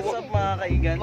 What's up mga kaigan?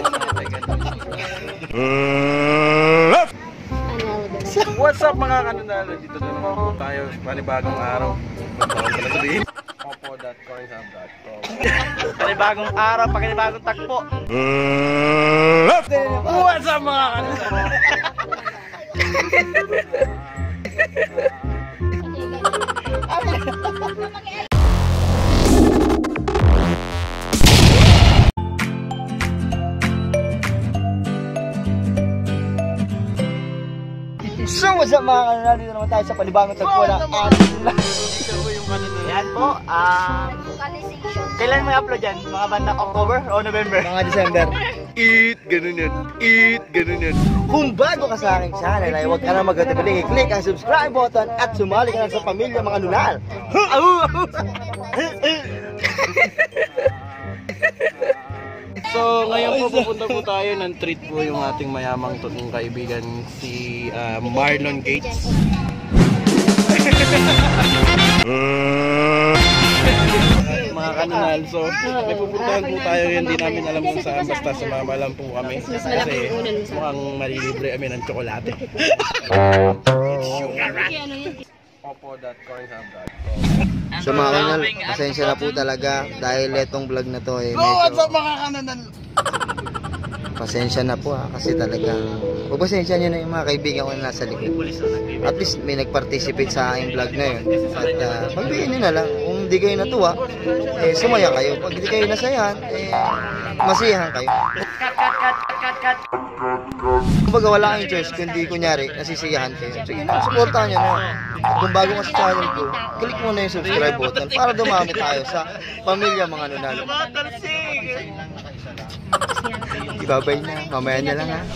What's up mga kanunalo? Dito na naman po tayo sa panibagong araw. Opo.coinsab.com. Panibagong araw, panibagong tagpo. What's up mga kanunalo? So what's up mga kanunalo? Dito naman tayo sa panibagong tagpo ng ating yan po, kailan mo i-upload yan? Mga bandang October o November? Mga December. Ganun yun. Kung bago ka sa aking channel ay huwag ka na mag-atibili, i-click ang subscribe button at sumali ka na sa pamilya mga nunal. So ngayon po pupunta po tayo ng treat po yung ating mayamang totoong kaibigan si Marlon Gates. Mga kanunal, so may pupuntahan po tayo yun, hindi namin alam kung saan, basta sumama lang po kami kasi mukhang malilibre kami ng tsokolate. Opo.coinsab.com. So mga kanunal, pasensya na po talaga dahil itong vlog na to ay What's medyo up mga kanunal? pasensya na po kasi talagang pagpasensya nyo na yung mga kaibigan ko na nasa likod. At least may nag-participate sa aking vlog na yun. At pagbigyan nyo na lang, kung hindi kayo natuwa, eh sumaya kayo. Pag hindi kayo nasayahan, eh masiyahan kayo. Kumbaga wala kang choice, kundi kunyari nasisiyahan kayo. Sige na, supportahan nyo na. At kung bago ka sa channel ko, click mo na yung subscribe button para dumami tayo sa pamilya mga nunalo. Ibabay na, mamaya na lang ha.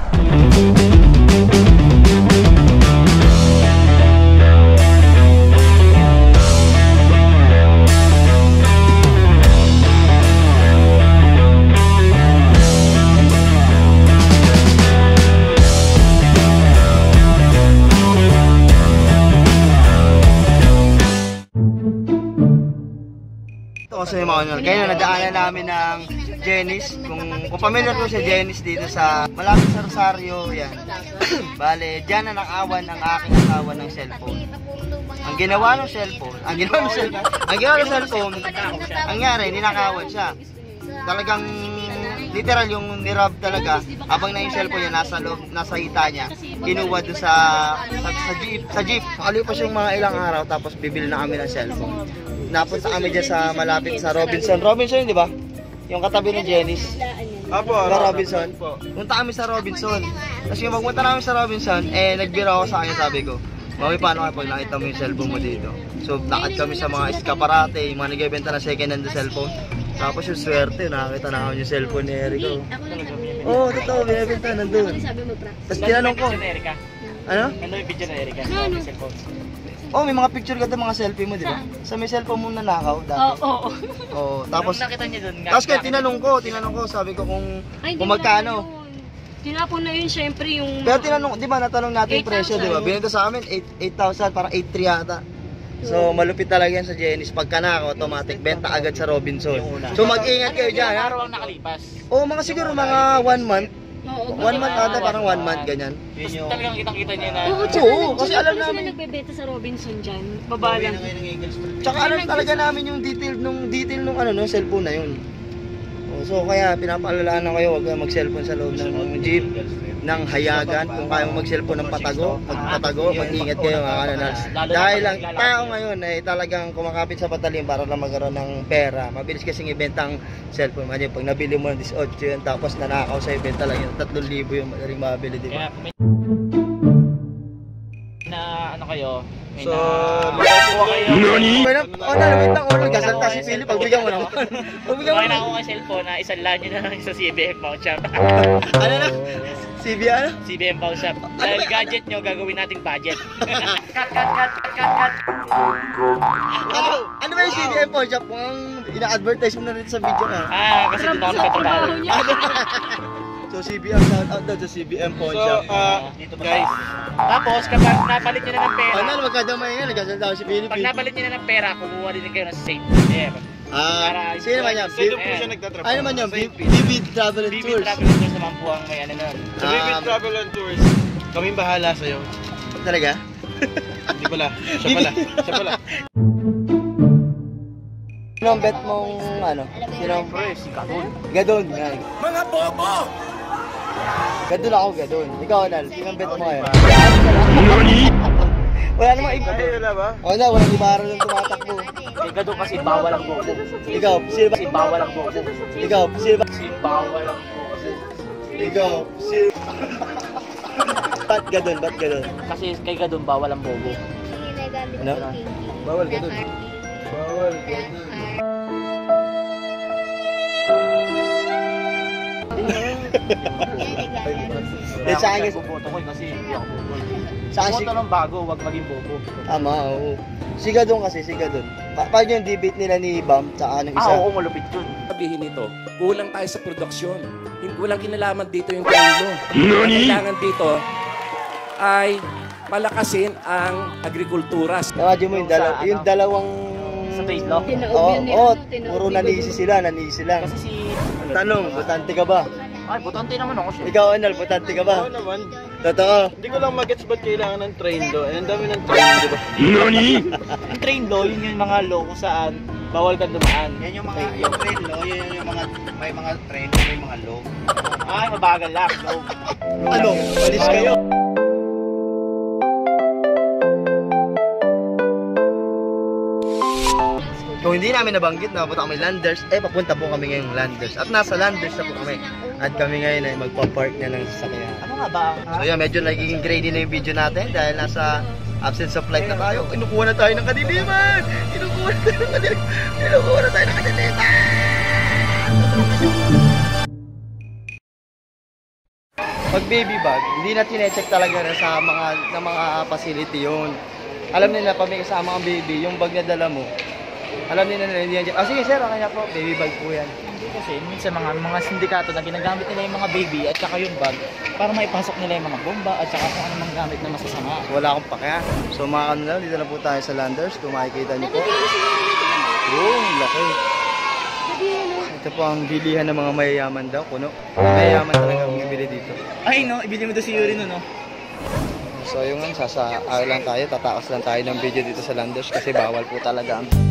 Kasi yung mga nunal, kaya nadaanan namin ng Jenny's. Kung familiar ko sa Jenny's dito sa malapit sa Rosario, yan. Bale, dyan na nakawan ang aking asawa ng cellphone. Ang ginawa ng cellphone, ang nangyari, ninakawan siya. Talagang literal yung nirab talaga, habang na yung cellphone niya nasa loob, nasa hita niya, kinuha doon sa jeep. Nakalipas yung mga ilang araw, tapos bibili na kami ng cellphone. Napunta kami dyan sa malapit sa Robinson, di ba? Yung katabi ni Jenny's. Apo, Robinson. Punta kami sa Robinson. Kasi yung magpunta namin sa Robinson, eh nagbira ako sa kanya, sabi ko, Mami, paano kayo pag nakita mo yung cellphone mo dito? So, lakad kami sa mga eskaparate, yung mga nagbebenta na second hand cellphone. Tapos yung swerte, nakakita na kami yung cellphone ni Erico. Oo, totoo, binibenta, nandun. Tapos tinanong ko, ano? Ano yung video na Erika? Ano? Cellphone. Oh, may mga picture ka doon, mga selfie mo, di ba? Sa may cellphone mo nanakaw dati. Oo. Tapos nakita niyo doon. Tapos kaya tinanong ko, sabi ko kung magkano. Tinapon na yun, syempre yung... Pero tinanong, di ba, natanong natin yung presyo, di ba? Binigay sa amin, 8,000, parang 8,300 yata. So, malupit talaga yan sa Jenny's. Pagka nakaw, automatic, benta agad sa Robinson. So, mag-ingat kayo dyan, ha? Araw ang nakalipas. Oo, mga siguro mga 1 month. 1 month ata, parang 1 month, ganyan. Tapos talagang kitang-kita niya na... Oo, kasi alam namin. namin. Sila nagbebenta sa Robinson dyan, baba lang. Tsaka alam talaga namin yung detail nung cellphone na yun. So kaya pinapaalala na kayo, huwag kayong mag-cellphone sa loob ng jeep, ng hayagan. Kung kaya mo mag-cellphone ng magpatago, mag-ingat kayo mga kanunal. Dahil ang tao ngayon ay talagang kumakapit sa patalim para lang magkaroon ng pera. Mabilis kasing ibenta ang cellphone. Pag nabili mo ng 18 yun, tapos nanakaw sa ibenta lang yun, 3,000 yung madaling mabili, di ba? Na ano kayo? So, kuha kayo. Wait lang, nagkasalta si Philip, pagbigyan mo naman. Kuha na ako ng cellphone na isanlan nyo na lang sa CBM Pawn Shop. Ano na? CBM Pawn Shop. Dahil gadget nyo, gagawin nating budget. Cut. Ano ba yung CBM Pawn Shop? Kung ina-advertise mo na rin sa video ka. Kasi doon ako nagkatrabaho. So CBM, shout out daw sa CBM Pawn Shop. Dito guys. Tapos kapag napalit niyo na ng pera. Ano, magkadamay nga, nagkasalta si Philip. Pag napalit niyo na ng pera, kumuha din kayo ng safe. Sino naman yan? Sino po siya nagtatrabaho? Ano naman yan? Sa UP. Vivid Travel and Vivid Tours. Travel and Tours naman po ang may ano nun. Sa Vivid Travel and Tours, kaming bahala sa'yo. Talaga? Hindi pala. Siya pala. Siya pala. Sino ang bet mong ano? Sino ang Si Gadon. Gadon? Yan. Mga bobo! Gadon ako, Gadon. Ikaw, Anal. Sino ang bet mo ngayon? Wala namang iba. Ay, wala ba? O na, walang ibaro yung tumatakbo. Si Gadon kasi bawal ang bobo. Ikaw, sino ba? Si bawal ang bobo. Ikaw, sino ba? Si bawal ang bobo. Ikaw, sino? Ba't Gadon? Ba't Gadon? Kasi kay Gadon bawal ang bobo. Ano? Bawal ka dun. Bawal ka dun. Eh, sa akin kasi, Boboto ko kasi hindi ako bobo. sa akin si... Boto ng bago, wag maging bobo. Tama, oo. Si Gadon kasi, si Gadon. Paano yung debate nila ni Bam, tsaka ng isa? Oo, malupit yun. Sabihin nito, kulang tayo sa produksyon. Walang kinalaman dito yung preno. Ang kailangan dito ay palakasin ang agrikultura. Imagine mo yung, yung dalawang... Sa face lock? Oo, oh, puro nanisi sila lang. Kasi si... Tanong, butante ka ba? Ay, butante naman ako siya. Ikaw, Anal, butante ka ba? Oo naman. Totoo. Hindi ko lang magets ba't kailangan ng train do. Ang dami ng train, di ba? Yung train law, yun yung mga law kung saan bawal kang dumaan. Yan yung mga, yung train law, yan yung mga, may mga train, may mga law. Ay, mabagal lang. No. Ano? Palis kayo. Kung hindi namin nabanggit na punta kami Landers, papunta po kami ngayong Landers. At nasa Landers na po kami. At kami ngayon ay magpa-park na ng sasakyan. Ano nga ba ang... So yan, medyo nagiging grainy na yung video natin dahil nasa absence of light na tayo. Kinukuha na tayo ng kadiliman! Kinukuha na tayo ng kadiliman! Kinukuha na tayo ng kadiliman! Pag baby bag, hindi na tinecheck talaga na sa mga facility yun. Alam nila pag may kasama ang baby, yung bag na dala mo, alam nila na hindi yan. Sige sir, okay na po, baby bag po yan. Hindi kasi, minsan mga sindikato na ginagamit nila yung mga baby at saka yung bag para maipasok nila yung mga bomba at saka kung anong gamit na masasama. Wala akong pakya. So mga kanila, dito na po tayo sa Landers. Kung makikita niyo po. Laki. Ito po ang bilihan ng mga mayayaman daw, kuno. Mayayaman talaga ang bibili dito. Ay no, ibili mo doon si Yuri no? So yung lang tayo, tatakas lang tayo ng video dito sa Landers kasi bawal po talaga ang...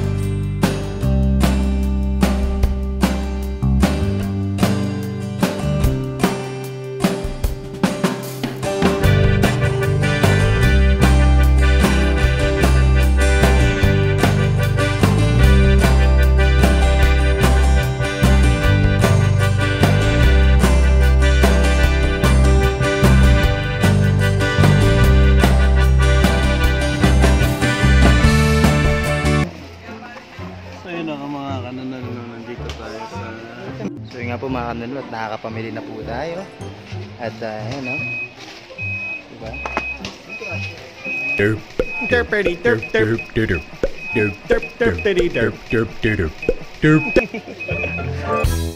So yun nga po mga kanunod, nakakapamili na po tayo. At ayan o. Diba? Derp derp derp derp derp derp derp derp derp derp derp derp derp.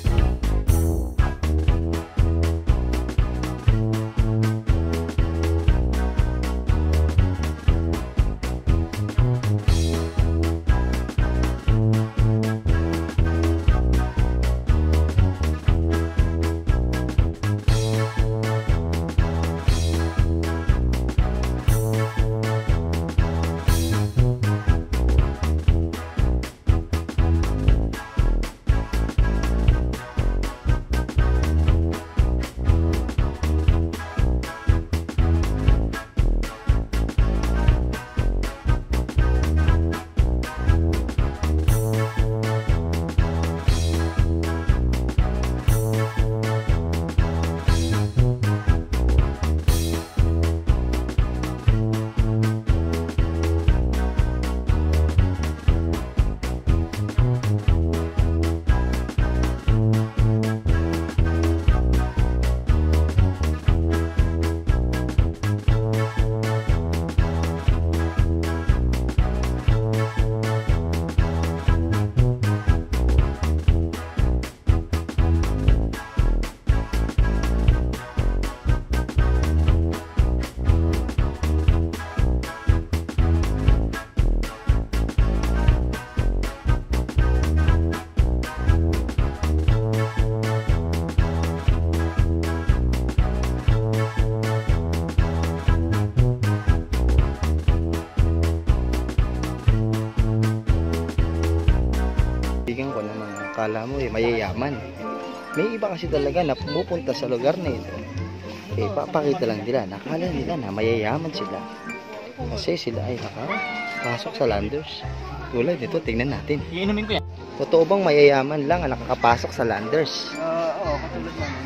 Bigyan ko naman, akala mo mayayaman. May iba kasi talaga na pumupunta sa lugar na ito. Papakita lang nila, nakala nila na mayayaman sila. Kasi sila ay nakapasok sa Landers. Tulad nito, tingnan natin. Iinumin ko yan. Totoo bang mayayaman lang ang nakakapasok sa Landers? Oo, katulad namin.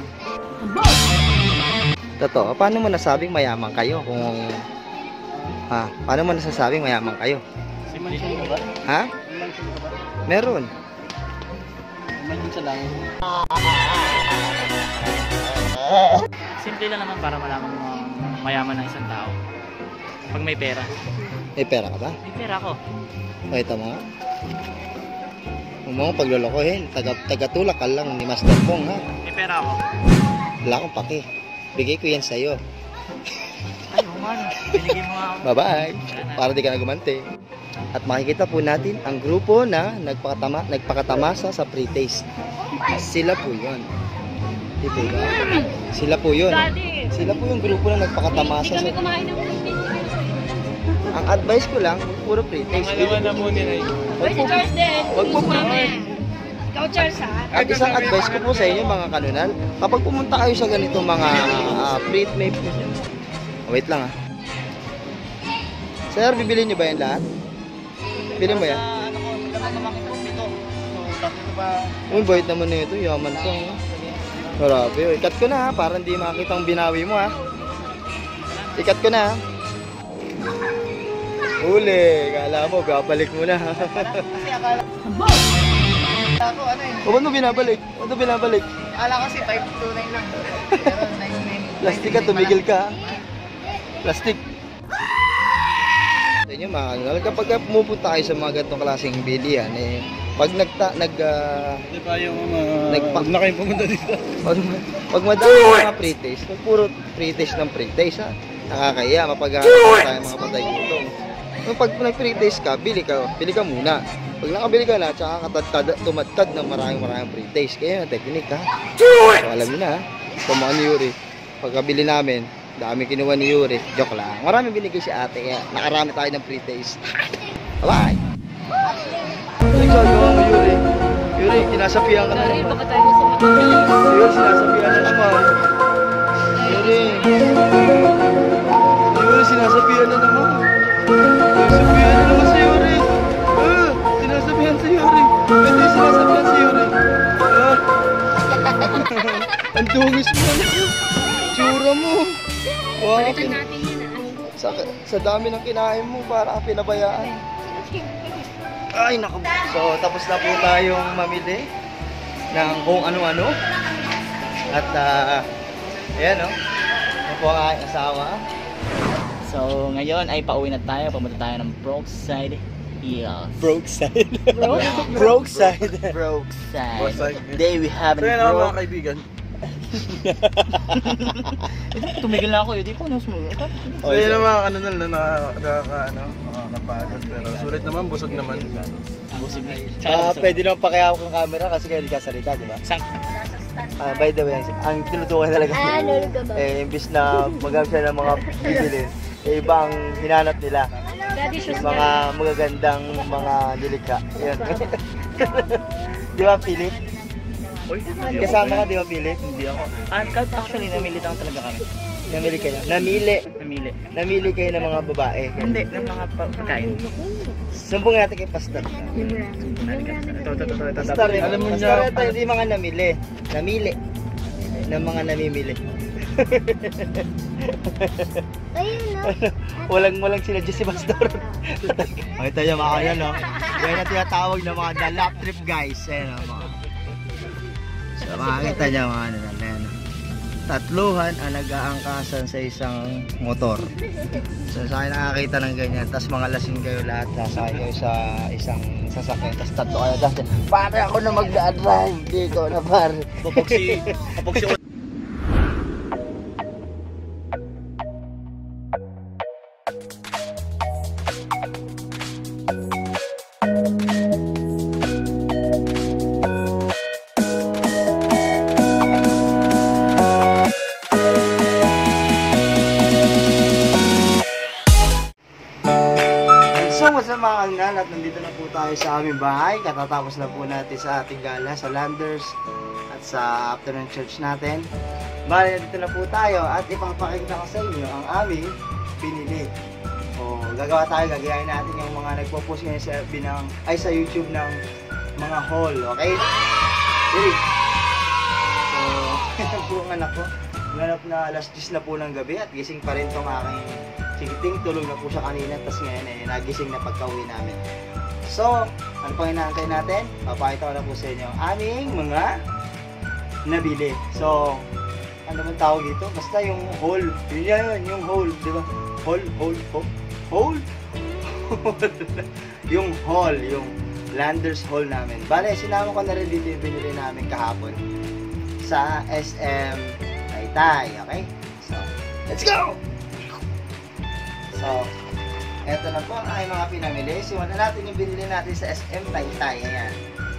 Totoo, paano mo nasabing mayaman kayo kung... paano mo nasasabing mayaman kayo? Si Mansyon ka ba? Ha? Mansyon ka ba? Meron. Mansyon sa langit. Simple lang naman para malaman mo mayaman ng isang tao. Pag may pera. May pera ka ba? May pera ako. Pakita mo nga. Huwag mo akong paglolokohin. Tagatulak ka lang ni Master Pong, ha? May pera ako. Wala akong pake. Bigay ko yan sa'yo. Ay, man. Binigay mo nga ako. Bye-bye. Para di ka na gumante. At makikita po natin ang grupo na nagpakatamasa sa pre-taste. Sila po yun. Di ba? Sila po yun. Daddy, Sila po yung grupo na hindi nagpakatamasa kami sa... kumain ng puti. Ang advice ko lang, puro pre-taste. na muna na Ay, si Charles din. Wag po po. Ikaw, Charles, ha? At isang advice ko po sa inyo mga kanunal, kapag pumunta kayo sa ganito mga pre-taste... Wait lang ha. Sir, bibili niyo ba yan lahat? Bili mo yan? Ano ko, magandang naman ito dito. So, tapos ito ba? Uy, bait naman na ito. Yaman ko. Grabe. Ikat ko na ha, para hindi makita ang binawi mo ha. Ikat ko na ha. Uli, kala mo, babalik mo na ha. Kasi akala ako, ano eh. O, ba't mo binabalik? Ba't mo binabalik? Akala kasi 529 lang. Pero 99. Plastic ka, tumigil ka ha. Plastic. Sa inyo mga kanunal, kapag pumupunta kayo sa mga ganitong klaseng bilihan, pag Di ba yung Nagpa- huwag na kayong pumunta dito. pag madami yung mga pre-taste, pag puro pre-taste ng pre-taste ha, nakakaya, mapaghahanap tayo mga patay dito. Pag nag-pre-taste ka, bili ka muna. Pag nakabili ka na, tsaka tumadtad ng maraming pre-taste. Kaya yung technique ha. So alam niyo na ha, tumuha ni Yuri. Pagkabili namin, dami kinuha ni Yuri. Joke lang. Marami binigay si ate, kaya nakarami tayo ng pre-taste. Bye! Ikaw, gawa mo Yuri. Yuri, kinasapihan ka na Daddy, naman. baka tayo sa matanda. Yuri, sinasapihan na naman. Yuri. Yuri, sinasapihan na naman. Sinasapihan na naman si Yuri. Sinasapihan si Yuri. Pwede sinasapihan si Yuri. Ang dungis mo. Tsura mo. Wow, Balikan natin yun, sa dami ng kinain mo, para pinabayaan. Ay, naku. So, tapos na po tayong mamili ng kung ano-ano. At, ayan, no? Yan po ang aking asawa. So, ngayon ay pauwi na tayo. Pumunta tayo ng Brookside Hills. Brookside. Yeah. Brookside. Brookside. Today we have Ito yan ang mga kaibigan. Tumigil na ako. Hindi ko ano sumugil. So yun ang mga kanunal na nakapagod. Pero sulit naman, busog naman. Busog na. Pwede naman pakihawak ng camera kasi kaya hindi ka salita, di ba? Sang. By the way, ang tinutukan talaga imbis na magamit siya ng mga bibilin, iba ang hinanap nila. Daddy, shoes Yung mga magagandang mga nilika. Yan. Di ba, Philip? Kasama ka, di ba, Philip? Hindi ako. Actually, namili lang talaga kami. Namili kayo. Namili. Namili kayo ng mga babae. Hindi, ng mga pagkain. Sumbong natin kay Pastor. Ito. Pastor, Alam mo Pastor, niya- ito hindi mga namili. Namili. Ng mga namimili. walang sinadya si Pastor. Makita niyo mga yan, no? Yan ang tinatawag ng mga the lap trip guys. Ayan, no, mga. So, makikita niyo mga ano na yan. Tatluhan ang nag-aangkasan sa isang motor. So, sa akin nakakita ng ganyan. Tapos mga lasing kayo lahat. Sasakay kayo sa isang sasakyan. Tapos tatlo kayo. Tapos, pare ako na mag-drive. Dito na pare. Kapag si So, what's up mga kangal at nandito na po tayo tayo sa aming bahay. Katatapos na po natin sa ating gala sa Landers at sa afternoon church natin. Bali, dito na po tayo at ipapakita ko sa inyo ang aming pinili. O, gagayahin natin yung mga nagpo-post ngayon sa FB sa YouTube ng mga haul, okay? Ready? So, ito po ang anak ko. Nanap na alas 10 na po ng gabi at gising pa rin tong aking chikiting. Tulog na po siya kanina, tapos ngayon nagising na pagka-uwi namin. So, ano pang inaantay natin? Papakita ko na po sa inyo ang aming mga nabili. So, ano naman tawag dito? Basta yung haul. Yun, yung haul, di ba? Haul? Yung haul, yung Landers haul namin. Bale, sinama ko na rin dito yung binili namin kahapon sa SM Taytay, okay? So, let's go! So, eto na po ang aking mga pinamili. Simulan natin yung binili natin sa SM Taytay. Ayan.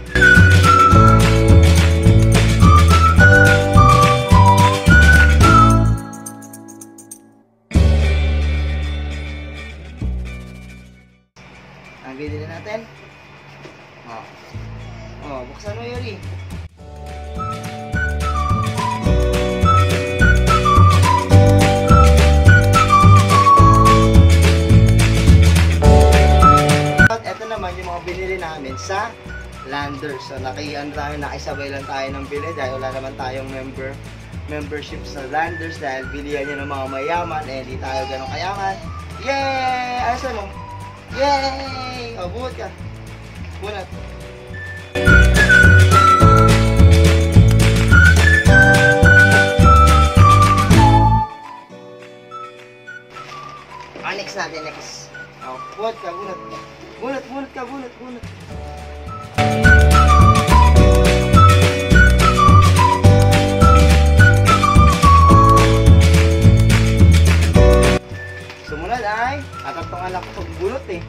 Ang binili natin. Buksan mo, Yuri. Ito naman yung mga binili namin sa Landers. So, nakisabay lang tayo ng bili dahil wala naman tayong membership sa Landers dahil bilihan niya ng mga mayaman hindi tayo ganun kayaman. Yay! Ayasan mo? Yay! O, buhat ka. Bunat. Next natin, next. O, buhat ka, bunat. Bunat ka, bunat. Sumunod ay, atang anak ko pagbunot eh.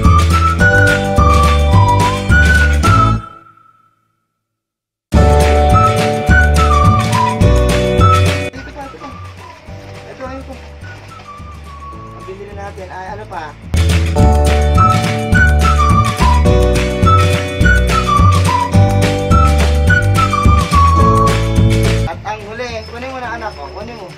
Ito. Ang binili natin ay ano pa? At ang huli, kunin mo na anak ko, kunin mo.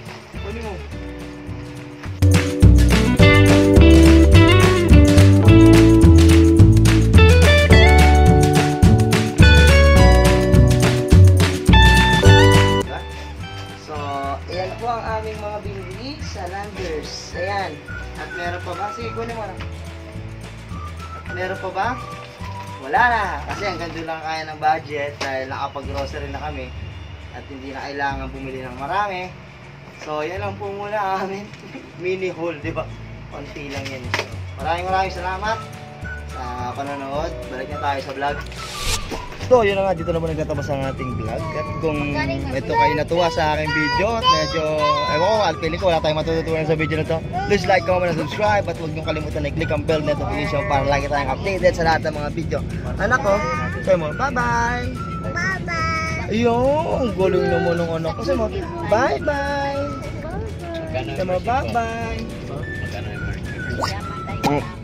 Aming mga binili sa Landers. Ayan. At meron pa ba? Sige, kunin mo na. At meron pa ba? Wala na. Kasi hanggang doon lang kaya ng budget dahil nakapag-grocery na kami at hindi na kailangan bumili ng marami. So, yan lang po muna ang aming mini haul, di ba? Konti lang yan. So, maraming salamat sa panonood. Balik na tayo sa vlog. So, yun na nga, dito naman nagtatapos ang ating vlog. At kung ito kayo natuwa sa aking video at medyo, feeling ko wala tayong matututunan sa video na to, please like, comment, and subscribe at huwag niyong kalimutan na i-click ang bell notification para lagi tayong updated sa lahat ng mga video. Anak ko, sabi mo, bye-bye! Bye-bye! Ayun, guling naman ng anak ko. Sabi mo, bye-bye! Sabi mo, bye-bye!